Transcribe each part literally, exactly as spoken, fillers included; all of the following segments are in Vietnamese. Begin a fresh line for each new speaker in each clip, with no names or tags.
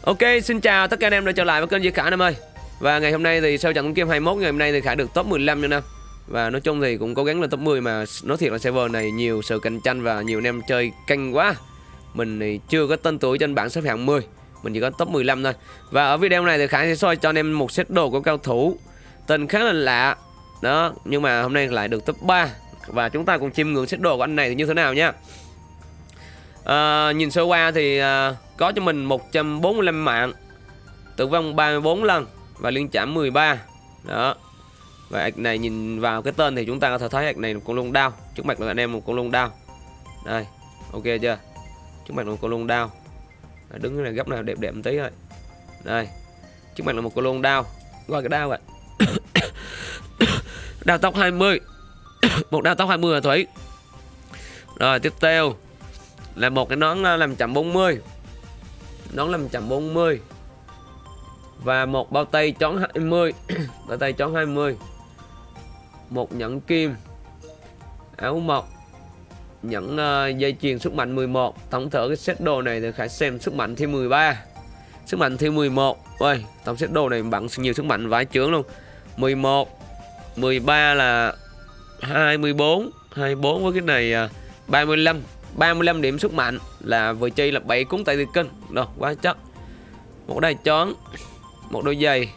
Ok, xin chào tất cả anh em đã trở lại với kênh Duy Khải em ơi. Và ngày hôm nay thì sau trận game hai mươi mốt ngày hôm nay thì Khải được top mười lăm nha em. Và nói chung thì cũng cố gắng lên top mười, mà nói thiệt là server này nhiều sự cạnh tranh và nhiều anh em chơi canh quá. Mình thì chưa có tên tuổi trên bảng xếp hạng mười, mình chỉ có top mười lăm thôi. Và ở video này thì Khải sẽ soi cho anh em một set đồ của cao thủ tên khá là lạ. Đó, nhưng mà hôm nay lại được top ba. Và chúng ta cùng chiêm ngưỡng set đồ của anh này thì như thế nào nha. À, nhìn sơ qua thì à, có cho mình một trăm bốn mươi lăm mạng, tử vong ba mươi bốn lần và liên chạm mười ba. Đó. Và ạc này nhìn vào cái tên thì chúng ta có thể thấy ạc này là một con lông đao. Trước mặt là anh em một con lông đao. Đây, ok chưa? Trước mặt là một con lông đao. Đứng cái này góc nào đẹp đẹp một tí thôi. Đây, trước mặt là một con lông đao. Gọi cái đao vậy. Đao tóc hai mươi. Một đao tóc hai mươi là Thủy. Rồi tiếp theo là một cái nón làm một trăm bốn mươi. Nón làm một trăm bốn mươi. Và một bao tay chón hai mươi. Bao tay chón hai mươi. Một nhẫn kim, áo mộc, nhẫn uh, dây chuyền sức mạnh mười một. Tổng thể cái set đồ này thì Khải xem sức mạnh thêm mười ba, sức mạnh thêm mười một. Ôi, tổng set đồ này bằng nhiều sức mạnh vãi chưởng luôn. Mười một, mười ba là hai mươi bốn, hai mươi bốn với cái này uh, ba mươi lăm. ba mươi lăm điểm sức mạnh là vừa chi là bảy cuốn tay kinh. Đâu, quá chất. Một đai chón, một đôi giày.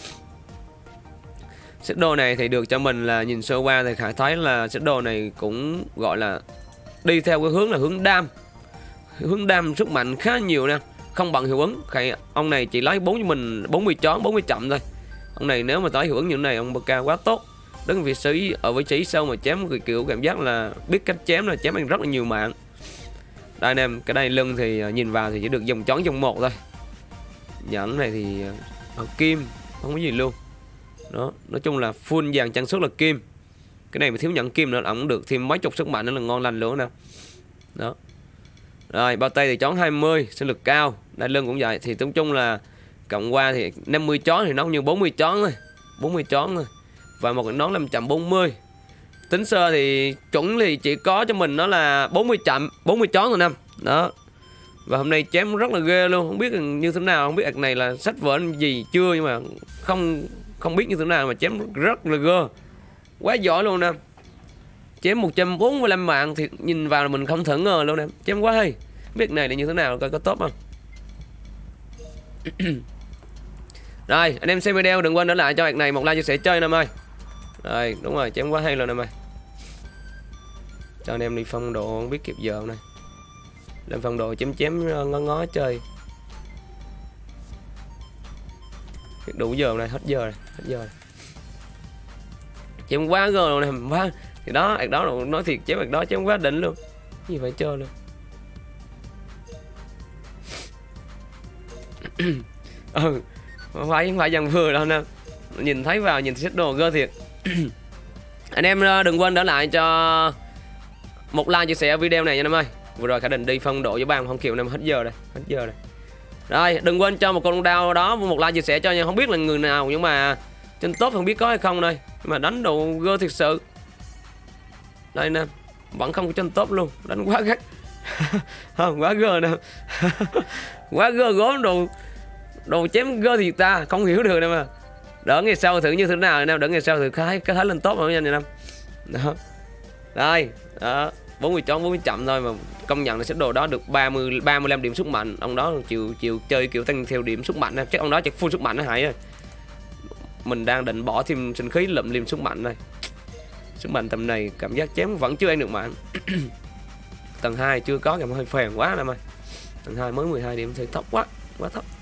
Set đồ này thì được cho mình là nhìn sơ qua thì Khải thấy là set đồ này cũng gọi là đi theo cái hướng là hướng đam. Hướng đam sức mạnh khá nhiều nè, không bằng hiệu ứng. Khải ông này chỉ lấy bốn cho mình bốn mươi chón, bốn mươi chậm thôi. Ông này nếu mà tới hiệu ứng như thế này ông Baka quá tốt. Đứng vị trí ở vị trí sau mà chém kiểu, kiểu cảm giác là biết cách chém là chém anh rất là nhiều mạng. Đây anh em, cái đây lưng thì nhìn vào thì chỉ được dòng chón dòng một thôi. Nhẫn này thì ở kim, không có gì luôn. Đó, nói chung là full dàn trang sức là kim. Cái này mà thiếu nhẫn kim nữa ổng được thêm mấy chục sức mạnh nữa là ngon lành luôn nè. Đó. Rồi, bao tay thì chón hai mươi, sinh lực cao. Đai lưng cũng vậy, thì nói chung là cộng qua thì năm mươi chón thì nó như bốn mươi chón thôi. bốn mươi chón thôi. Và một cái nón năm trăm bốn mươi. Tính sơ thì chuẩn thì chỉ có cho mình nó là bốn mươi chậm, bốn mươi chón thôi năm. Đó. Và hôm nay chém rất là ghê luôn, không biết như thế nào, không biết ạc này là sách vở gì chưa, nhưng mà không không biết như thế nào mà chém rất là ghê. Quá giỏi luôn nè. Chém một trăm bốn mươi lăm mạng thì nhìn vào là mình không thể ngờ luôn nè, chém quá hay. Biết này là như thế nào, coi có tốt không. Rồi, anh em xem video đừng quên để lại cho ạc này một like chia sẻ chơi em ơi. Rồi, đúng rồi, chém quá hay luôn em ơi. Cho anh em đi phong độ không biết kịp giờ hôm nay. Lên phong độ chém chém ngó ngó chơi. Đủ giờ này, hết giờ rồi, hết giờ rồi. Chém quá rồi nè, quá. Thì đó, ạc đó nói thiệt chém ạc đó chém quá đỉnh luôn. Gì phải chơi luôn. Ừ, không phải không phải dàn vừa đâu nè. Nhìn thấy vào nhìn set đồ gơ thiệt. Anh em đừng quên để lại cho một like chia sẻ video này nha em ơi. Vừa rồi Khải định đi phân độ với ban không kịp, em hết giờ rồi, hết giờ rồi. Rồi, đừng quên cho một con đao đó một like chia sẻ cho nha, không biết là người nào nhưng mà trên top không biết có hay không đây. Nhưng mà đánh đồ gơ thiệt sự. Đây nè, vẫn không có trên top luôn, đánh quá gắt. Không, quá gơ nè. Quá gơ gốm đồ đồ chém gơ thì ta không hiểu được nè mà. Đỡ ngày sau thử như thế nào nè, đỡ ngày sau thử cái cái thấy lên top rồi nha anh em. Đó. Đây, đó. bốn mươi chón bốn mươi chậm thôi mà công nhận là xếp đồ đó được ba mươi ba mươi lăm điểm sức mạnh. Ông đó chịu chịu chơi kiểu tăng theo điểm sức mạnh, chắc ông đó chắc full sức mạnh nó hại rồi. Mình đang định bỏ thêm sinh khí lụm liềm sức mạnh đây. Sức mạnh tầm này cảm giác chém vẫn chưa ăn được mạng. Tầng hai chưa có, cảm hơi phèn quá em ơi. Tầng hai mới mười hai điểm thì thấp quá, quá thấp.